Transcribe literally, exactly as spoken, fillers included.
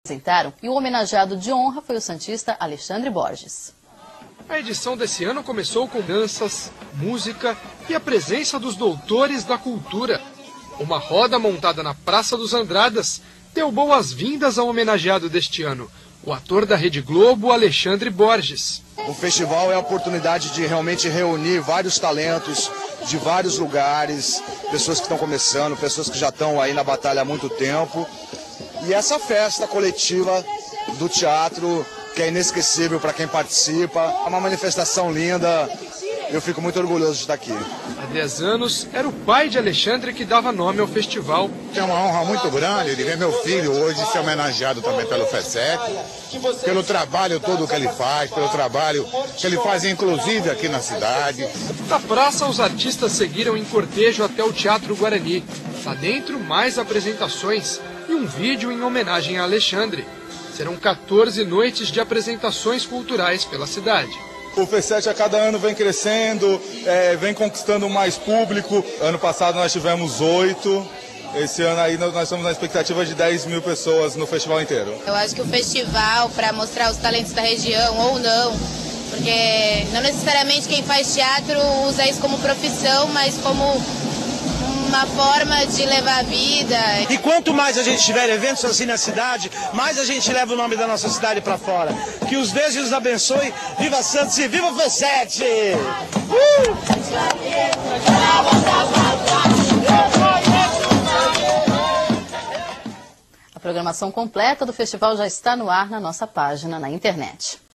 apresentaram e o homenageado de honra foi o santista Alexandre Borges. A edição desse ano começou com danças, música e a presença dos doutores da cultura. Uma roda montada na Praça dos Andradas deu boas-vindas ao homenageado deste ano, o ator da Rede Globo, Alexandre Borges. O festival é a oportunidade de realmente reunir vários talentos de vários lugares, pessoas que estão começando, pessoas que já estão aí na batalha há muito tempo. E essa festa coletiva do teatro, que é inesquecível para quem participa, é uma manifestação linda. Eu fico muito orgulhoso de estar aqui. Há dez anos, era o pai de Alexandre que dava nome ao festival. É uma honra muito grande de ver meu filho hoje ser homenageado também pelo FESEC, pelo trabalho todo que ele faz, pelo trabalho que ele faz inclusive aqui na cidade. Da praça, os artistas seguiram em cortejo até o Teatro Guarani. Lá dentro, mais apresentações e um vídeo em homenagem a Alexandre. Serão quatorze noites de apresentações culturais pela cidade. O FESEC a cada ano vem crescendo, é, vem conquistando mais público. Ano passado nós tivemos oito. Esse ano aí nós estamos na expectativa de dez mil pessoas no festival inteiro. Eu acho que o festival, para mostrar os talentos da região ou não, porque não necessariamente quem faz teatro usa isso como profissão, mas como uma forma de levar a vida. E quanto mais a gente tiver eventos assim na cidade, mais a gente leva o nome da nossa cidade para fora. Que os deuses nos abençoe. Viva Santos e viva o FESEC! Uh! A programação completa do festival já está no ar na nossa página na internet.